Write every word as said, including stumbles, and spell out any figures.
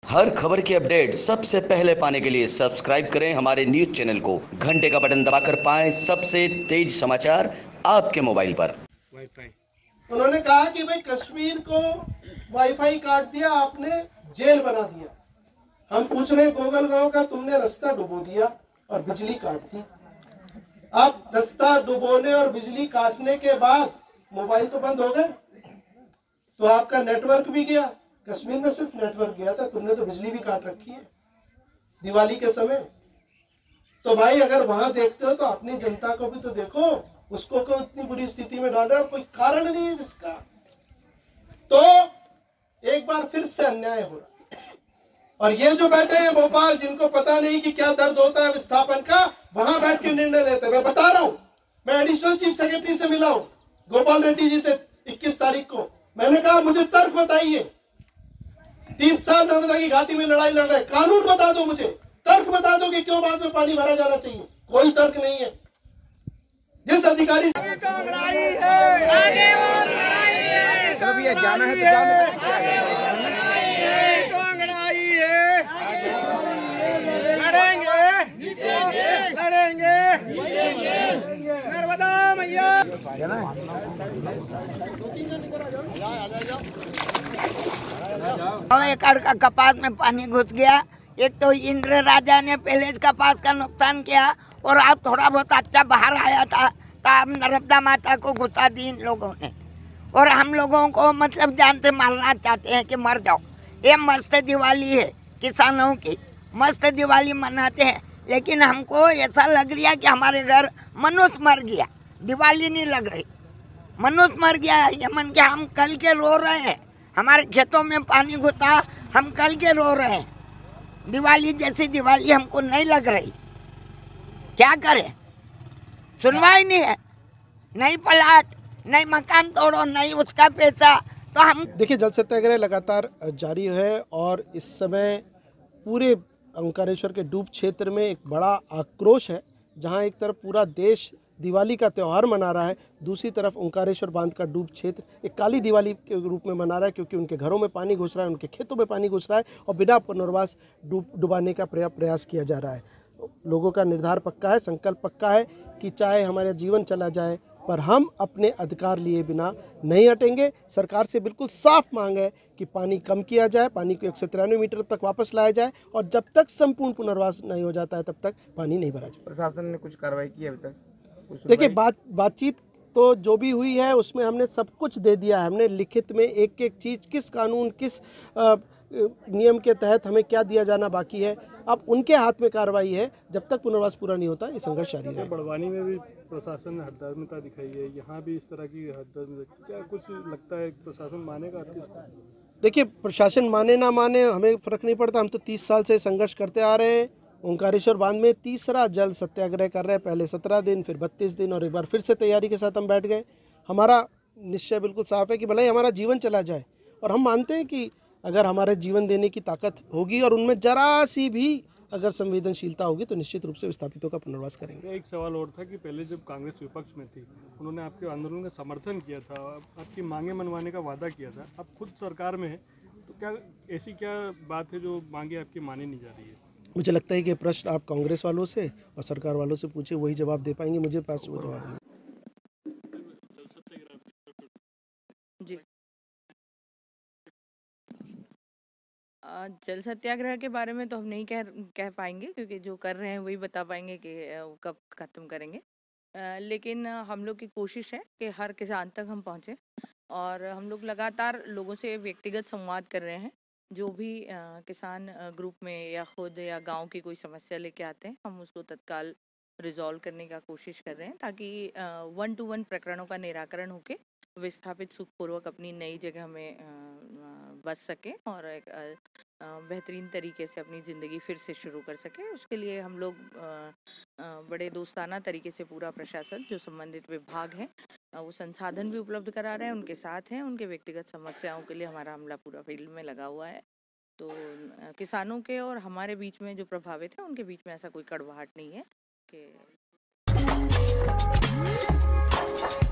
हर खबर की अपडेट सबसे पहले पाने के लिए सब्सक्राइब करें हमारे न्यूज चैनल को, घंटे का बटन दबाकर पाएं सबसे तेज समाचार आपके मोबाइल पर। वाईफाई उन्होंने कहा कि भाई कश्मीर को वाईफाई काट दिया आपने, जेल बना दिया। हम पूछ रहे हैं गोगल गांव का तुमने रास्ता डुबो दिया और बिजली काट दी। अब रास्ता डुबोने और बिजली काटने के बाद मोबाइल तो बंद हो गए, तो आपका नेटवर्क भी गया। कश्मीर में सिर्फ नेटवर्क गया था, तुमने तो बिजली भी काट रखी है दिवाली के समय। तो भाई अगर वहां देखते हो तो अपनी जनता को भी तो देखो, उसको क्यों इतनी बुरी स्थिति में डाल रहे हो? कोई कारण नहीं है जिसका। तो एक बार फिर से अन्याय हो रहा है। और ये जो बैठे हैं भोपाल, जिनको पता नहीं कि क्या दर्द होता है विस्थापन का, वहां बैठ के निर्णय लेते हैं। मैं बता रहा हूं, मैं एडिशनल चीफ सेक्रेटरी से मिला हूं, गोपाल रेड्डी जी से इक्कीस तारीख को। मैंने कहा मुझे तर्क बताइए, तीस साल नर्मदा की घाटी में लड़ाई लड़ रहे, कानून बता दो, मुझे तर्क बता दो कि क्यों बाद में पानी भरा जाना चाहिए। कोई तर्क नहीं है। जिस अधिकारी चलो भैया जाना है तो जाना लड़ेंगे लड़ेंगे नर्मदा मैया। एकड़ का कपास में पानी घुस गया। एक तो इंद्र राजा ने पहले कपास का नुकसान किया और अब थोड़ा बहुत अच्छा बाहर आया था, तब नर्मदा माता को घुसा दी इन लोगों ने। और हम लोगों को मतलब जान से मारना चाहते हैं कि मर जाओ। ये मस्त दिवाली है किसानों की, मस्त दिवाली मनाते हैं, लेकिन हमको ऐसा लग रहा है कि हमारे घर मनुष्य मर गया। दिवाली नहीं लग रही, मनुष्य मर गया। यमन के हम कल के रो रहे हैं, हमारे खेतों में पानी घुसा, हम कल के रो रहे हैं। दिवाली जैसी दिवाली हमको नहीं लग रही। क्या करें, सुनवाई नहीं है, नहीं पलाट, नहीं मकान तोड़ो, नहीं उसका पैसा। तो हम देखिए, जल सत्याग्रह लगातार जारी है और इस समय पूरे ओंकारेश्वर के डूब क्षेत्र में एक बड़ा आक्रोश है, जहां एक तरफ पूरा देश दिवाली का त्यौहार मना रहा है, दूसरी तरफ ओंकारेश्वर बांध का डूब क्षेत्र एक काली दिवाली के रूप में मना रहा है, क्योंकि उनके घरों में पानी घुस रहा है, उनके खेतों में पानी घुस रहा है और बिना पुनर्वास डूब डुबाने का प्रयास किया जा रहा है। लोगों का निर्धार पक्का है, संकल्प पक्का है कि चाहे हमारा जीवन चला जाए, पर हम अपने अधिकार लिए बिना नहीं हटेंगे। सरकार से बिल्कुल साफ मांग है कि पानी कम किया जाए, पानी को एक सौ तिरानवे मीटर तक वापस लाया जाए और जब तक संपूर्ण पुनर्वास नहीं हो जाता है तब तक पानी नहीं भरा जाए। प्रशासन ने कुछ कार्रवाई की अभी तक? देखिए, बात बातचीत तो जो भी हुई है उसमें हमने सब कुछ दे दिया है। हमने लिखित में एक एक चीज़, किस कानून, किस आ, नियम के तहत हमें क्या दिया जाना बाकी है, अब उनके हाथ में कार्रवाई है। जब तक पुनर्वास पूरा नहीं होता ये संघर्ष जारी रहेगा। बड़वानी में भी प्रशासन ने हददर्मिता दिखाई है, यहाँ भी इस तरह की हददर्मिता, क्या कुछ लगता है प्रशासन मानेगा आपके? देखिए, प्रशासन माने ना माने हमें फ़र्क नहीं पड़ता। हम तो तीस साल से संघर्ष करते आ रहे हैं। ओंकारेश्वर बांध में तीसरा जल सत्याग्रह कर रहे हैं, पहले सत्रह दिन, फिर बत्तीस दिन और एक बार फिर से तैयारी के साथ हम बैठ गए। हमारा निश्चय बिल्कुल साफ है कि भले ही हमारा जीवन चला जाए, और हम मानते हैं कि अगर हमारे जीवन देने की ताकत होगी और उनमें जरा सी भी अगर संवेदनशीलता होगी तो निश्चित रूप से विस्थापितों का पुनर्वास करेंगे। एक सवाल और था कि पहले जब कांग्रेस विपक्ष में थी, उन्होंने आपके आंदोलन का समर्थन किया था, आपकी मांगे मनवाने का वादा किया था। अब खुद सरकार में है, तो क्या ऐसी क्या बात है जो मांगे आपकी मानी नहीं जा रही है? मुझे लगता है कि प्रश्न आप कांग्रेस वालों से और सरकार वालों से पूछे, वही जवाब दे पाएंगे। मुझे पास वो जवाब नहीं। जी, जल सत्याग्रह के बारे में तो हम नहीं कह कह पाएंगे, क्योंकि जो कर रहे हैं वही बता पाएंगे कि कब ख़त्म करेंगे। लेकिन हम लोग की कोशिश है कि हर किसान तक हम पहुँचे, और हम लोग लगातार लोगों से व्यक्तिगत संवाद कर रहे हैं। जो भी किसान ग्रुप में या खुद या गांव की कोई समस्या लेके आते हैं, हम उसको तत्काल रिजॉल्व करने का कोशिश कर रहे हैं, ताकि वन टू वन प्रकरणों का निराकरण होके विस्थापित सुखपूर्वक अपनी नई जगह में बस सकें और एक बेहतरीन तरीके से अपनी ज़िंदगी फिर से शुरू कर सकें। उसके लिए हम लोग बड़े दोस्ताना तरीके से पूरा प्रशासन, जो संबंधित विभाग हैं, वो संसाधन भी उपलब्ध करा रहे हैं, उनके साथ हैं। उनके व्यक्तिगत समस्याओं के लिए हमारा हमला पूरा फील्ड में लगा हुआ है। तो किसानों के और हमारे बीच में जो प्रभावित है, उनके बीच में ऐसा कोई कड़वाहट नहीं है कि